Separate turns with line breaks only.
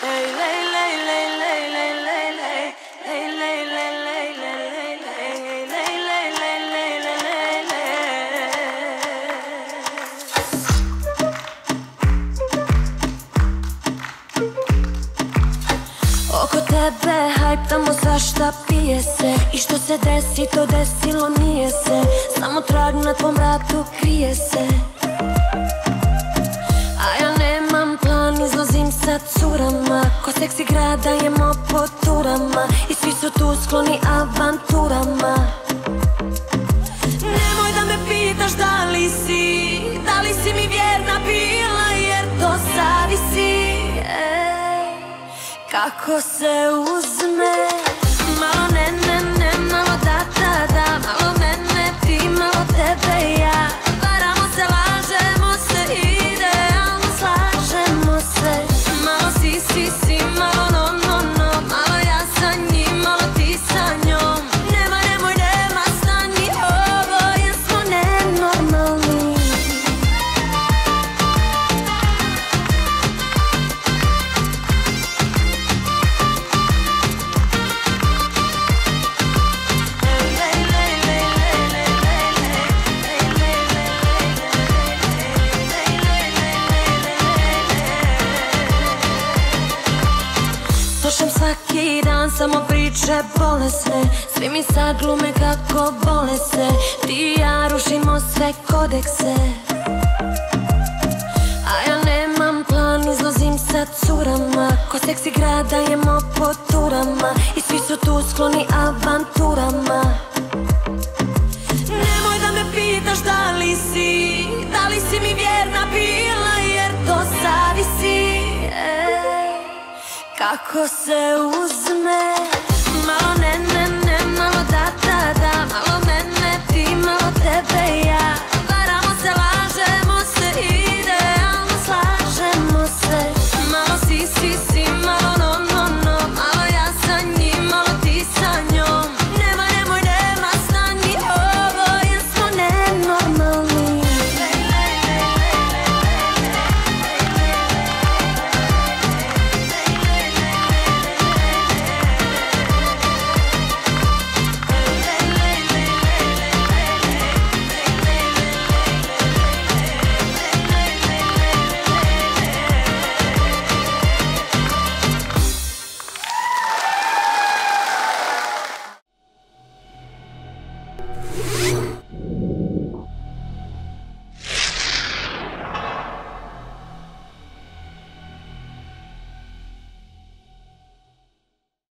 Oko tebe hajptamo svašta pije se. I što se desi to desilo nije se. Samo trag na tvom vratu krije se. A ja nemam plan, izlazim sa curama. Ko seksi grada jemo po turama. I svi su tu skloni avanturama. Nemoj da me pitaš da li si mi vjerna bila, jer to zavisi kako se uzme. Malo ne, malo da, malo mene, ti, malo tebe, ja. Varamo se, lažemo se, idealno slažemo se. Malo si, malo no, malo ja sa njim, malo ti sa njom. Nema, stani ovo, jer smo nenormalni. Slušam svaki dan samo priče bolesne. Svi mi sad glume kako vole se. Ti i ja rušimo sve kodekse. A ja nemam plan, izlazim sa curama. Ko seksi grada jemo po turama. I svi su tu skloni avanturama. Nemoj da me pitaš da li si mi vjerna bila, jer to zavisi kako se uzme.